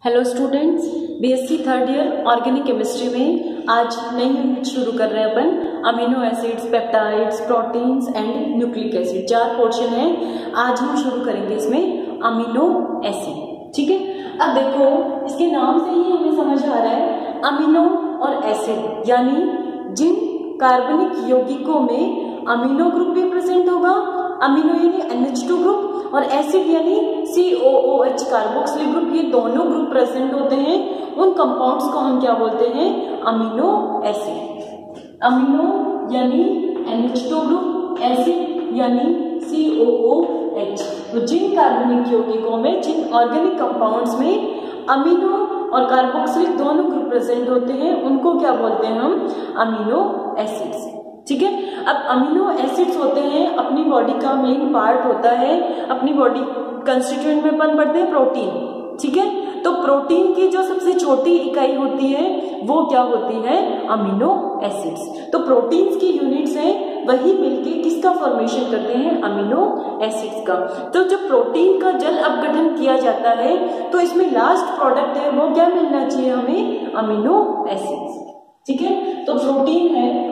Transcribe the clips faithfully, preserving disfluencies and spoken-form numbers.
Hello students, BSc third year organic chemistry में आज नई यूनिट शुरू कर रहे हैं अपन। Amino acids, peptides, proteins and nucleic acid, चार पोर्शन है। आज हम शुरू करेंगे इसमें अमीनो एसिड। ठीक है, अब देखो इसके नाम से ही हमें समझ आ रहा है अमीनो और एसिड, यानी जिन कार्बनिक यौगिकों में अमीनो ग्रुप भी प्रेजेंट होगा, अमीनो यानी एन एच टू ग्रुप, और एसिड यानी C O O H carboxylic group, ये दोनों ग्रुप प्रेजेंट होते हैं। उन कंपाउंड्स को हम क्या बोलते हैं? Amino acid. अमीनो यानी N H two group, acid यानी सी ओ ओ एच। तो जिन कार्बनिक यौगिकों में, जिन ऑर्गेनिक कंपाउंड्स में अमीनो और कार्बोक्सिलिक दोनों ग्रुप प्रेजेंट होते हैं, उनको क्या बोलते हैं हम? Amino acids. ठीक है, अब अमीनो एसिड्स होते हैं, अपनी बॉडी का मेन पार्ट होता है, अपनी बॉडी कंस्टिट्यूएंट में अपन पढ़ते हैं प्रोटीन। ठीक है, तो प्रोटीन की जो सबसे छोटी इकाई होती है वो क्या होती है? Amino acids. तो प्रोटीन्स की यूनिट्स हैं, वही मिलके किसका फॉर्मेशन करते हैं? अमीनो एसिड्स का। तो जब प्रोटीन का जल अपघटन किया जाता है तो इसमें लास्ट प्रोडक्ट है वो क्या मिलना चाहिए हमें? Amino acids. ठीक है, तो प्रोटीन है,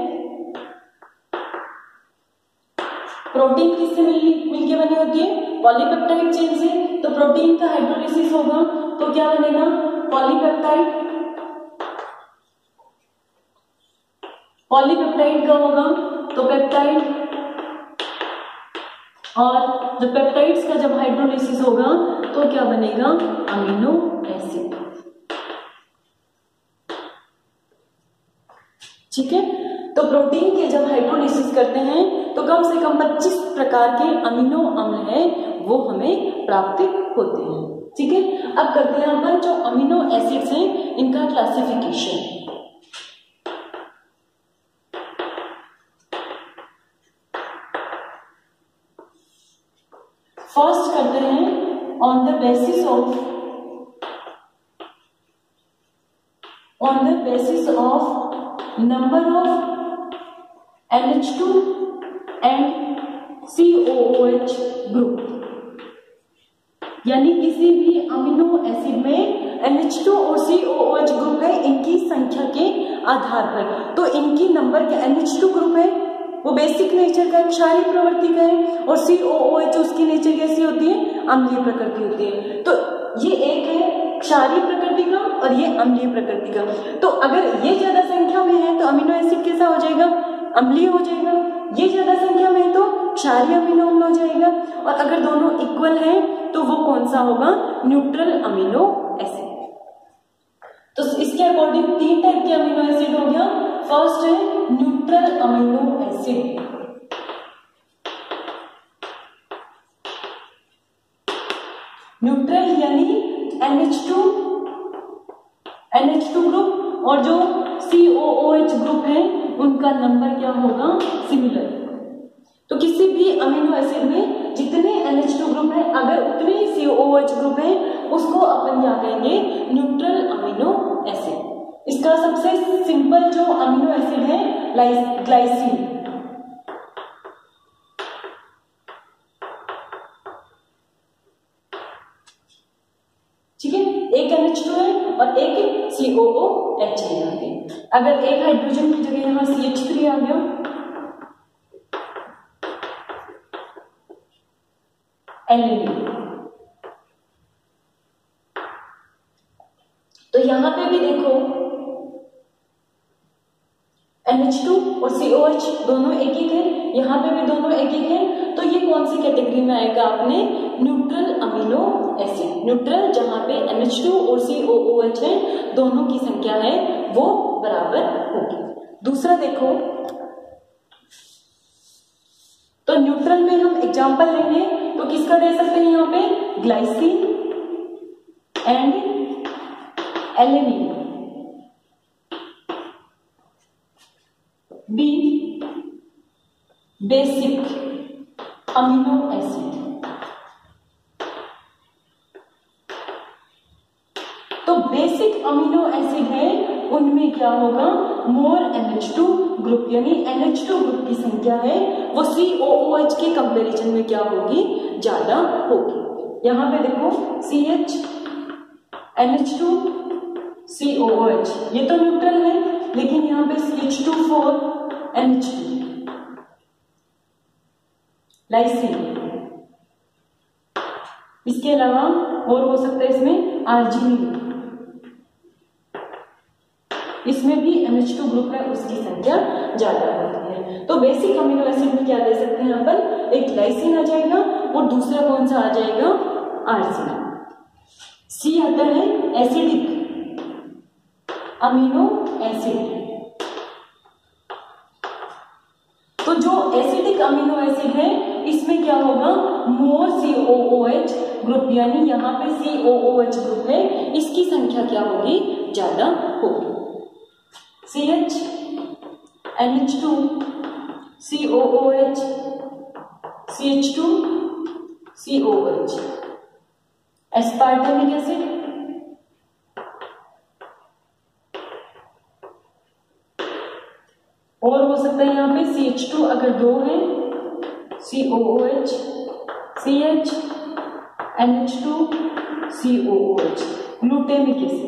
प्रोटीन किससे मिल मिलके बनी होती है? पॉलीपेप्टाइड चेन से। तो प्रोटीन का हाइड्रोलिसिस होगा तो क्या बनेगा? पॉलीपेप्टाइड। पॉलीपेप्टाइड का होगा तो पेप्टाइड, और जब पेप्टाइड्स का जब हाइड्रोलिसिस होगा तो क्या बनेगा? Amino acid. ठीक है, तो प्रोटीन के जब हाइड्रोलिसिस करते हैं तो कम से कम पच्चीस प्रकार के अमीनो अम्ल हैं वो हमें प्राप्त होते हैं। ठीक है, अब करते हैं अपन जो अमीनो एसिड्स हैं इनका क्लासिफिकेशन। फर्स्ट करते हैं on the basis of on the basis of number of N H two and C O O H group, यानी किसी भी अमीनो एसिड में एन एच टू और C O O H group है, इनकी संख्या के आधार पर। तो इनकी नंबर के एन एच टू ग्रुप है वो बेसिक नेचर का, क्षारीय प्रवृत्ति का है, और सी ओ ओ एच उसकी नेचर कैसी होती है? अम्लीय प्रकृति होती है। तो ये एक है क्षारीय प्रकृति का और ये अम्लीय प्रकृति का। तो अगर ये ज्यादा संख्या में है तो अमीनो एसिड कैसा हो जाएगा? अम्लीय हो जाएगा। ये ज्यादा संख्या में है तो क्षारीय अमीनो अम्ल हो जाएगा। और अगर दोनों इक्वल हैं तो वो कौन सा होगा? Neutral amino acid. तो इसके अकॉर्डिंग तीन टाइप के अमीनो एसिड हो गया। फर्स्ट है न्यूट्रल अमीनो एसिड। न्यूट्रल यानी N H two N H two group, और जो सी ओ ओ एच ग्रुप है उनका नंबर क्या होगा? सिमिलर। तो किसी भी अमीनो एसिड में जितने एन एच टू ग्रुप है, अगर उतने ही सी ओ ओ एच ग्रुप है, उसको अपन क्या कहेंगे? Neutral amino acid. इसका सबसे सिंपल जो अमीनो एसिड है ग्लाइसिन। ठीक है, एक एन एच टू है और एक सी ओ ओ एच है। यहाँ पे अगर एक हाइड्रोजन की जगह यहाँ सी एच थ्री आ गया, एल्यूमिनियम, तो यहां पे भी देखो एन एच टू और सी ओ एच दोनों एक एक है, यहां पे भी दोनों एक एक है। तो ये कौन सी कैटेगरी में आएगा? आपने न्यूट्रल अमीनो एसिड। न्यूट्रल जहां पे एन एच टू और सी ओ ओ एच है, दोनों की संख्या है वो बराबर होगी। दूसरा देखो, तो न्यूट्रल में हम एग्जांपल लेंगे तो किसका दे सकते हैं? यहाँ पे glycine and alanine. B basic amino acid. तो बेसिक अमीनो एसिड है, उनमें क्या होगा? More N H two group, यानी एन एच टू ग्रुप की संख्या है वो सी ओ ओ एच के कंपैरिजन में क्या होगी? ज्यादा होगी। यहाँ पे देखो C H N H two C O O H, ये तो न्यूट्रल है, लेकिन यहाँ पे C H two four N H two, lysine. इसके अलावा और हो सकता है इसमें आर्जिनिन, इसमें भी एन एच टू ग्रुप है, उसकी संख्या ज्यादा होती है। तो बेसिक अमीनो एसिड में क्या दे सकते हैं अपन, एक लाइसिन आ जाएगा और दूसरा कौन सा आ जाएगा, आर्जिनिन। सी आता है एसिडिक अमीनो एसिड। तो जो एसिडिक अमीनो एसिड है इसमें क्या होगा, मोर सी ओ ओ एच ग्रुप, यानी यहाँ पे सी ओ ओ एच ग्रुप है, इसकी संख्या क्या होगी, ज्यादा होगी। C H N H two C O O H C H two C O H, aspartic acid, और हो सकता है यहाँ पे सी एच टू अगर दो है, C O O H, C H N H two C O O H, glutamic acid.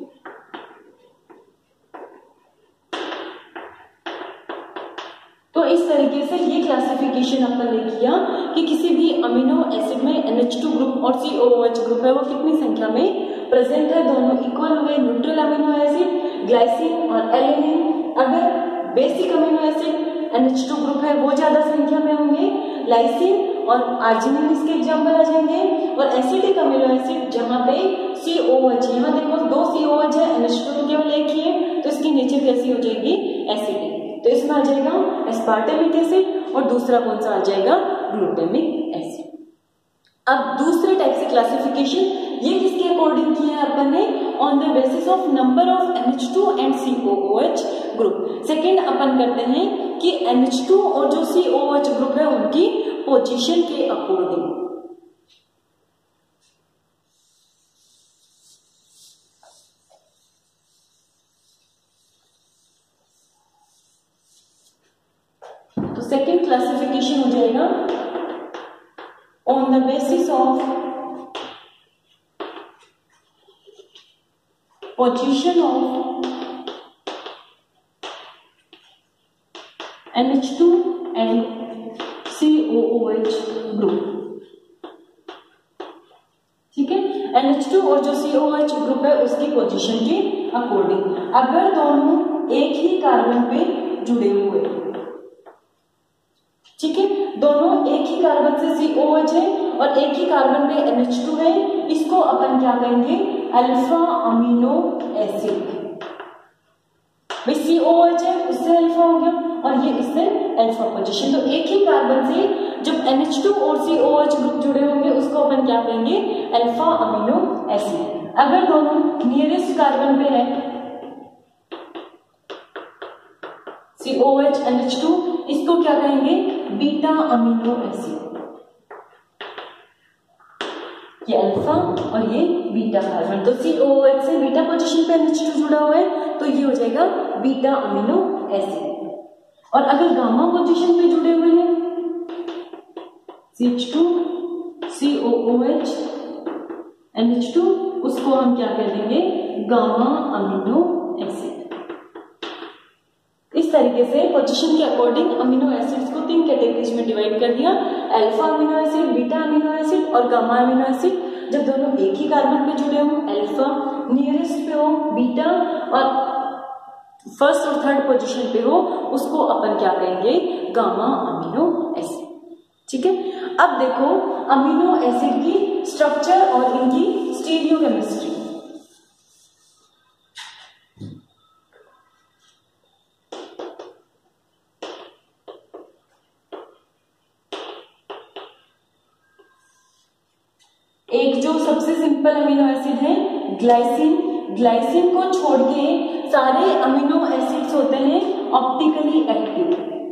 तो इस तरीके से ये क्लासिफिकेशन अपन ने किया कि किसी भी अमीनो एसिड में एन एच टू ग्रुप और C O O H group है वो कितनी संख्या में प्रेजेंट है, दोनों इक्वल हुए, न्यूट्रल अमीनो एसिड ग्लाइसिन और एलिनिन। अगर basic amino acid N H two group है वो ज्यादा संख्या में होंगे, लाइसिन और आर्जिनिन इसके एग्जाम्पल आ जाएंगे। और एसिडिक अमीनो एसिड जहां पे सी ओ एच, यहाँ देखो दो सी ओ एच है, एन एच टू तो केवल एक ही है, तो इसकी नेचर कैसी हो जाएगी, एसिडिक। तो इसमें आ जाएगा एस्पार्टेमिक एसिड और दूसरा कौन सा आ जाएगा, ग्लूटेमिक एसिड। अब दूसरे टाइप से क्लासिफिकेशन ये किसके अकॉर्डिंग किया है अपन ने, on the basis of number of N H two and C O O H group. Second अपन करते हैं कि एन एच टू और जो सी ओ ओ एच ग्रुप है उनकी पोजीशन के अकॉर्डिंग। तो सेकेंड क्लासिफिकेशन हो जाएगा on the basis of position of N H two and C O O H group. ठीक है, एन एच टू और जो सी ओ एच ग्रुप है उसकी पोजीशन के अकॉर्डिंग। अगर दोनों एक ही कार्बन पे जुड़े हुए, ठीक है, दोनों एक ही कार्बन से सी ओ एच है और एक ही कार्बन पे एन एच टू है, इसको अपन क्या कहेंगे, अल्फा अमीनो एसिड। भाई सी ओ एच है उससे अल्फा हो गया और ये इससे अल्फा पोजीशन। तो एक ही कार्बन से जब एन एच टू और सी ओ एच ग्रुप जुड़े होंगे उसको अपन क्या कहेंगे, अल्फा अमीनो एसिड। अगर दोनों नियरेस्ट कार्बन पे है C O H N H two, इसको क्या कहेंगे, बीटा अमीनो एसिड। ये अल्फा और ये बीटा कार्बन, तो सी ओ एच से बीटा पोजीशन पे एन एच टू जुड़ा हुआ है तो ये हो जाएगा बीटा अमीनो एसिड। और अगर गामा पोजीशन पे जुड़े हुए हैं C H two C O O H N H two, उसको हम क्या कह देंगे, गामा अमीनो एसिड। इस तरीके से पोजीशन के अकॉर्डिंग अमीनो एसिड्स को तीन कैटेगरीज में डिवाइड कर दिया, alpha amino acid, beta amino acid और गामा अमीनो एसिड। जब दोनों एक ही कार्बन पे जुड़े हो, अल्फा, नियरेस्ट पे हो बीटा और फर्स्ट और थर्ड पोजीशन पे हो, उसको अपन क्या कहेंगे, गामा अमीनो एसिड। ठीक है, अब देखो अमीनो एसिड की स्ट्रक्चर और इनकी स्टीरियोकेमिस्ट्री। एक जो सबसे सिंपल अमीनो एसिड है ग्लाइसिन, ग्लाइसिन को छोड़ के सारे अमीनो एसिड्स होते हैं ऑप्टिकली एक्टिव।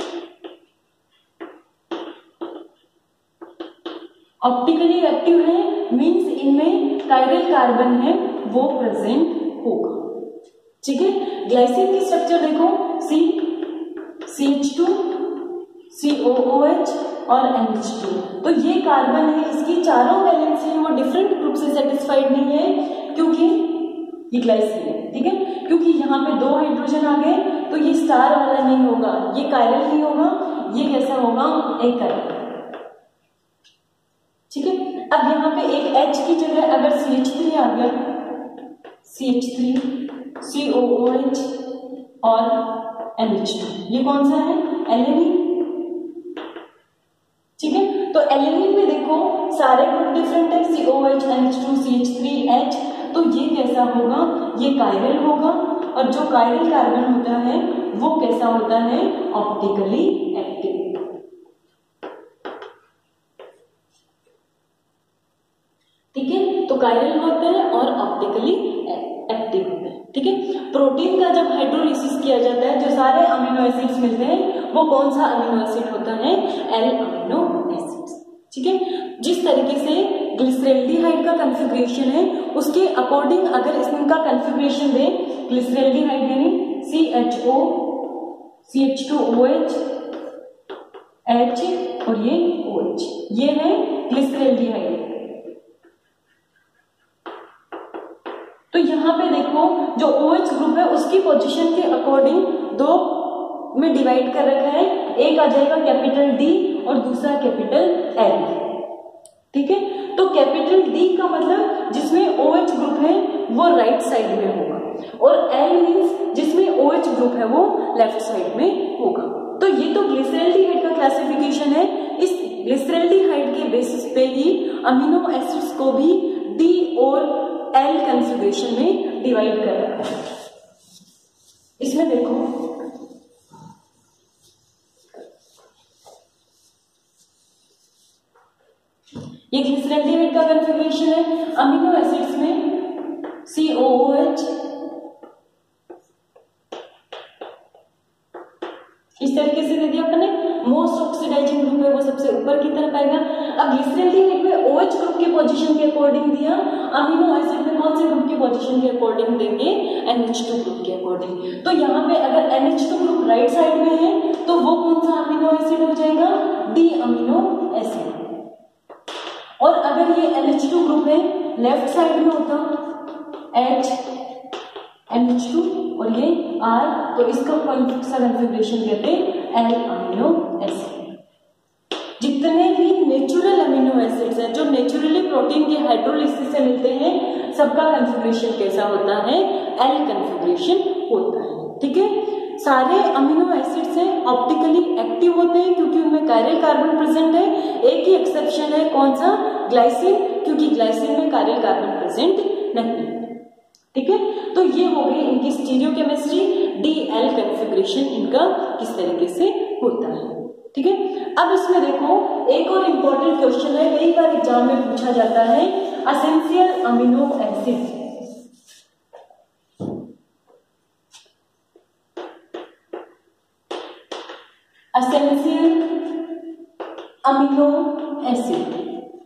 ऑप्टिकली एक्टिव है मींस इनमें कायरल कार्बन है वो प्रेजेंट होगा। ठीक है, ग्लाइसिन की स्ट्रक्चर देखो, C C H two C O O H और एन एच टू। तो ये कार्बन है, इसकी चारों वैलेंसी है वो डिफरेंट ग्रुप से सेटिस्फाइड नहीं है, क्योंकि ये ग्लाइसिन है, ठीक है, क्योंकि यहाँ पे दो हाइड्रोजन आ गए तो ये स्टार वाला नहीं होगा, ये कायरल नहीं होगा, ये कैसा होगा, एक कायरल, ठीक है। अब यहाँ पे एक H की जगह अगर सी एच थ्री आ गया, C H three, C O O H और एन एच टू, ये कौन सा है, एलेनिन, ठीक है। तो एलेनिन में देखो सारे ग्रुप डिफरेंट है, C O H, N H two, C H three, H, तो ये कैसा होगा, ये कायरल होगा, और जो कायरल कार्बन होता है वो कैसा होता है, ऑप्टिकली एक्टिव, ठीक है। तो कायरल होता है और ऑप्टिकली एक्टिव होता है, ठीक है। प्रोटीन का जब हाइड्रोलिसिस किया जाता है, जो सारे अमीनो एसिड्स मिलते हैं वो कौन सा अमीनो एसिड होता है, एल अमीनो एसिड्स, ठीक है। जिस तरीके से ग्लिसरेल्डिहाइड का कॉन्फ़िगरेशन है उसके अकॉर्डिंग अगर इसका कॉन्फ़िगरेशन दे, ग्लिसरेल्डिहाइड यानी C H O, C H two O H, H और ये OH, ये है ग्लिसरेल्डिहाइड। तो यहाँ पे देखो जो OH ग्रुप है उसकी पोजीशन के अकॉर्डिंग दो में डिवाइड कर रखा है, एक आ जाएगा कैपिटल D और दूसरा कैपिटल L, ठीक है। तो कैपिटल D का मतलब जिसमें OH ग्रुप है वो राइट साइड में होगा, और L मींस जिसमें OH ग्रुप है वो लेफ्ट साइड में होगा। तो ये तो ग्लिसरेल्डिहाइड का क्लासिफिकेशन है। इस ग्लिसरेल्डिहाइड के बेसिस पे ही अमीनो एसिड्स को भी D और L कॉन्फ़िगरेशन में डिवाइड कर रखा है। इसमें देखो ये ग्लिसरेल्डिहाइड का कॉन्फ़िगरेशन है। अमीनो एसिड्स में सी ओ ओ एच इस तरीके से दे दिया अपने, मोस्ट ऑक्सीडाइजिंग ग्रुप है वो सबसे ऊपर की तरफ आएगा। अब ग्लिसरेल्डिहाइड में OH ग्रुप की पोजीशन के अकॉर्डिंग दिया, अमीनो एसिड में कौन से ग्रुप की पोजीशन के अकॉर्डिंग देंगे, एन एच टू ग्रुप के अकॉर्डिंग। तो यहाँ पे अगर N H two group right side में है तो वो कौन सा अमीनो एसिड हो जाएगा, डी अमीनो एसिड। और अगर ये एन एच टू ग्रुप है लेफ्ट साइड में होता H, एन एच टू और ये R, तो इसका कौन सा कॉन्फ़िगरेशन कहते हैं, एल अमीनो एसिड। जितने भी नेचुरल अमीनो एसिड्स हैं जो नेचुरली प्रोटीन के हाइड्रोलिसिस से मिलते हैं, सबका कॉन्फ़िगरेशन कैसा होता है, एल कॉन्फ़िगरेशन होता है, ठीक है। सारे अमीनो एसिड्स हैं ऑप्टिकली एक्टिव होते हैं क्योंकि उनमें कायरल कार्बन प्रेजेंट है। एक ही एक्सेप्शन है, कौन सा, ग्लाइसिन, क्योंकि ग्लाइसिन में कायरल कार्बन प्रेजेंट नहीं, ठीक है। तो ये हो गई इनकी स्टीरियोकेमिस्ट्री, डी एल कॉन्फ़िगरेशन इनका किस तरीके से होता है, ठीक है। अब इसमें देखो एक और इम्पोर्टेंट क्वेश्चन है, कई बार एग्जाम में पूछा जाता है, essential amino acid. Essential amino acid,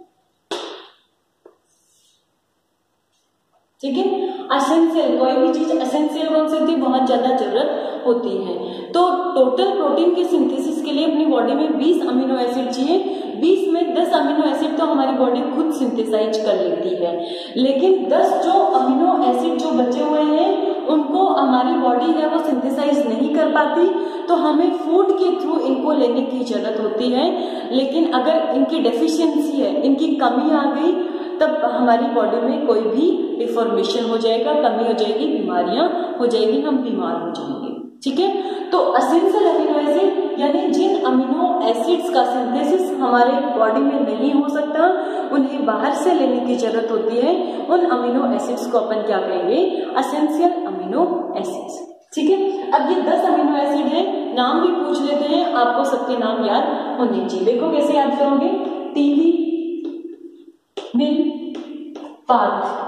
ठीक है। एसेंशियल, कोई भी चीज एसेंशियल कौन सी होती है, बहुत ज्यादा जरूरत होती है। तो टोटल प्रोटीन के सिंथेसिस के लिए अपनी बॉडी में बीस अमीनो एसिड चाहिए, बीस में दस अमीनो एसिड तो हमारी बॉडी खुद सिंथेसाइज कर लेती है, लेकिन दस जो अमीनो एसिड जो बचे हुए हैं उनको हमारी बॉडी है वो सिंथेसाइज नहीं कर पाती, तो हमें फूड के थ्रू इनको लेने की जरूरत होती है। लेकिन अगर इनकी डेफिशिएंसी है, इनकी कमी आ गई, तब हमारी बॉडी में कोई भी डिफॉर्मेशन हो जाएगा, कमी हो जाएगी, बीमारियां हो जाएगी, हम बीमार हो जाएंगे, ठीक है। तो एसेंशियल अमीनो एसिड यानी जिन अमीनो एसिड्स का सिंथेसिस हमारे बॉडी में नहीं हो सकता, उन्हें बाहर से लेने की जरूरत होती है, उन अमीनो एसिड्स को अपन क्या कहेंगे, एसेंशियल अमीनो एसिड्स, ठीक है। अब ये दस अमीनो एसिड है, नाम भी पूछ लेते हैं, आपको सबके नाम याद होने चाहिए। देखो कैसे याद करोगे, टीवी, मिल, पाथ,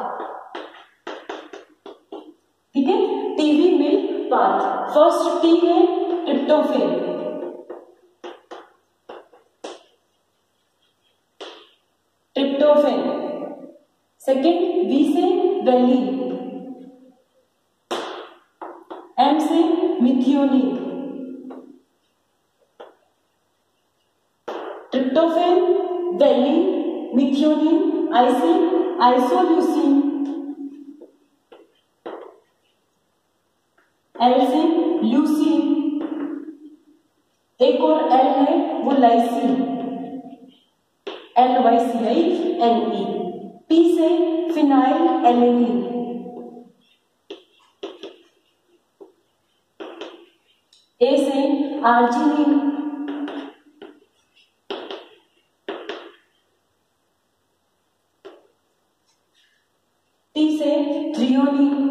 ठीक है, टीवी, मिल, पाथ। फर्स्ट टी है ट्रिप्टोफेन, ट्रिप्टोफेन। सेकेंड वी से वैलिन, एम से methionine, tryptophan, valine, methionine, I से आइसोल्यूसिन, एल से ल्यूसीन, एक और एल है वो lysine, L Y C I N E. P से फिनाइल एलेनिन, ए से आर्जिनिन, टी से थ्रियोनिन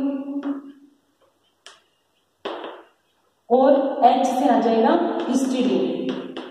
और एच से आ जाएगा हिस्टीडीन।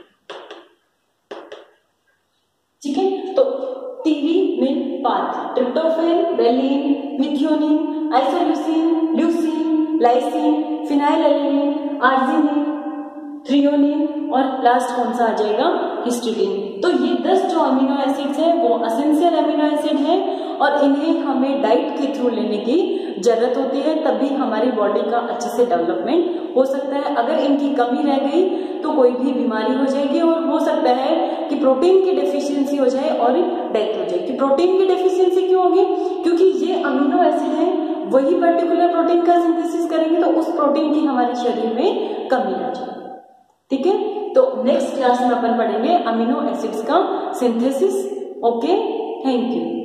ठीक है, तो टीवी में पाथ tryptophan, valine, methionine, isoleucine, leucine, lysine, phenylalanine, arginine, threonine और लास्ट कौन सा आ जाएगा, हिस्टीडीन। तो ये दस जो अमीनो एसिड्स हैं वो असेंशियल अमीनो एसिड हैं और इन्हें हमें डाइट के थ्रू लेने की जरूरत होती है, तभी हमारी बॉडी का अच्छे से डेवलपमेंट हो सकता है। अगर इनकी कमी रह गई तो कोई भी बीमारी हो जाएगी और हो सकता है कि प्रोटीन की डेफिशिएंसी हो जाए और डेथ हो जाए। कि प्रोटीन की डेफिशिएंसी क्यों होगी, क्योंकि ये अमीनो एसिड है वही पर्टिकुलर प्रोटीन का सिंथेसिस करेंगे तो उस प्रोटीन की हमारे शरीर में कमी आ जाए। ठीक है, तो नेक्स्ट क्लास में अपन पढ़ेंगे अमीनो एसिड्स का सिंथेसिस। Okay, thank you.